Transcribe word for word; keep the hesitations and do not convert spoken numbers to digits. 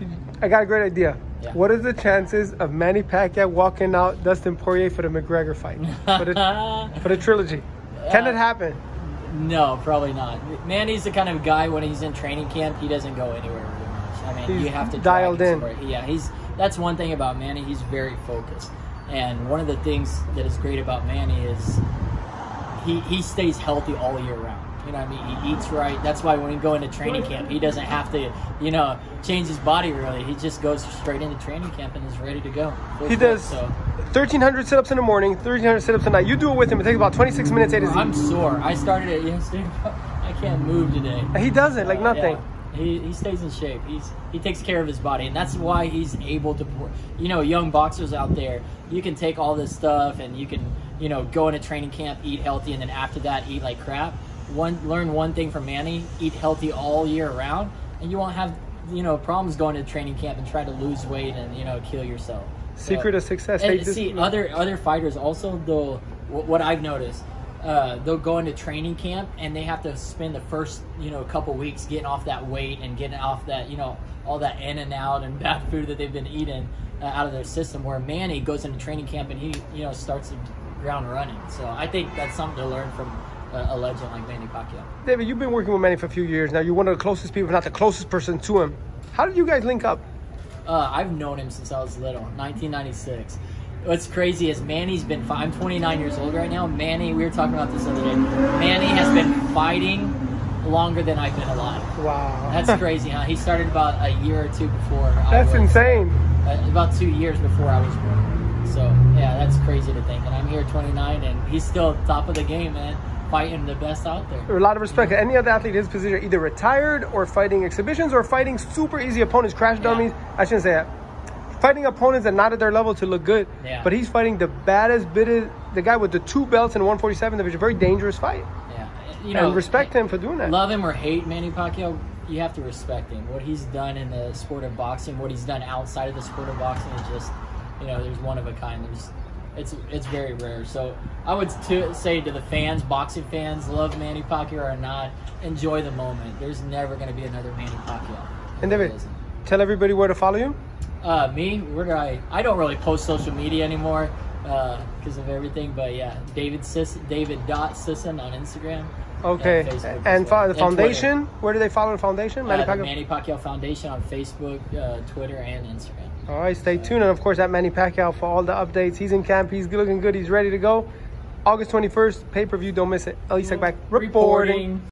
I got a great idea. Yeah. What is the chances of Manny Pacquiao walking out Dustin Poirier for the McGregor fight? For the, for the trilogy? Can Uh, it happen? No, probably not. Manny's the kind of guy when he's in training camp, he doesn't go anywhere really much. I mean, He's you have to dialed drag in. him somewhere. Yeah, he's that's one thing about Manny. He's very focused, and one of the things that is great about Manny is he he stays healthy all year round. You know what I mean? He eats right. That's why when we go into training camp, he doesn't have to, you know, change his body really. He just goes straight into training camp and is ready to go. He does So thirteen hundred sit-ups in the morning, thirteen hundred sit-ups at night. You do it with him. It takes about twenty-six minutes, A to Z. I'm sore. I started it yesterday. I can't move today. He does it like Uh, nothing. yeah. He, he stays in shape. He's he takes care of his body, and that's why he's able to. You know, young boxers out there, you can take all this stuff and you can, you know, go into training camp, eat healthy, and then after that, eat like crap. One learn one thing from Manny: eat healthy all year round, and you won't have, you know, problems going to training camp and try to lose weight and, you know, kill yourself. Secret So, of success. and Take this- see, other other fighters also, they'll wh- what I've noticed. Uh, they'll go into training camp and they have to spend the first, you know, couple weeks getting off that weight and getting off that, you know, all that in and out and bad food that they've been eating uh, out of their system. Where Manny goes into training camp and he, you know, starts the ground running. So I think that's something to learn from uh, a legend like Manny Pacquiao. David, you've been working with Manny for a few years now. You're one of the closest people, if not the closest person to him. How did you guys link up? Uh, I've known him since I was little, nineteen ninety-six. What's crazy is Manny's been, I'm twenty-nine years old right now. Manny, we were talking about this the other day. Manny has been fighting longer than I've been alive. Wow. That's crazy, huh? He started about a year or two before. I That's was, insane. Uh, about two years before I was born. So, yeah, that's crazy to think. And I'm here at twenty-nine, and he's still top of the game, man. Fighting the best out there. A lot of respect. Any other athlete in his position are either retired or fighting exhibitions or fighting super easy opponents, crash dummies. Yeah. I shouldn't say that. Fighting opponents that not at their level to look good. Yeah. But he's fighting the baddest, biggest, the guy with the two belts in one forty-seven division. Very dangerous fight. Yeah. You know, and respect him for doing that. Love him or hate Manny Pacquiao, you have to respect him. What he's done in the sport of boxing, what he's done outside of the sport of boxing is just, you know, there's one of a kind. There's, it's it's very rare. So I would to, say to the fans, boxing fans, love Manny Pacquiao or not, enjoy the moment. There's never going to be another Manny Pacquiao. And David, tell everybody where to follow you. Uh, me, where do I? I don't really post social media anymore because uh, of everything. But yeah, David Sis, David dot Sisson on Instagram. Okay, And, Facebook and as well. the And foundation. Twitter. Where do they follow the foundation? Manny Uh, the Pacquiao. Manny Pacquiao Foundation on Facebook, uh, Twitter, and Instagram. All right, stay tuned, and of course, at Manny Pacquiao for all the updates. He's in camp. He's looking good. He's ready to go. August twenty-first, pay per view. Don't miss it. Elie Seckbach reporting.